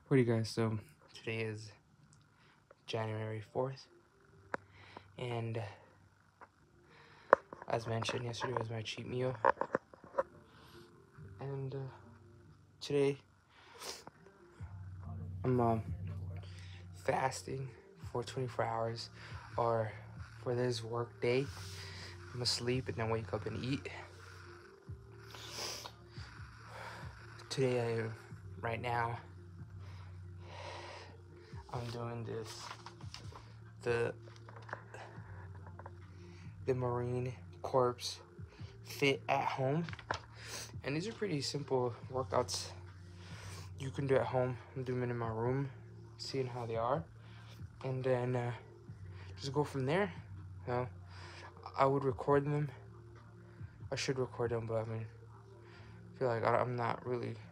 What do you guys? So today is January 4th, and as mentioned, yesterday was my cheat meal, and today I'm fasting for 24 hours, or for this work day. I'm gonna sleep and then wake up and eat. Today, right now, I'm doing the Marine Corps Fit at Home, and these are pretty simple workouts you can do at home. I'm doing them in my room, seeing how they are, and then just go from there. You know, I would record them. I should record them, but I mean, I feel like I'm not really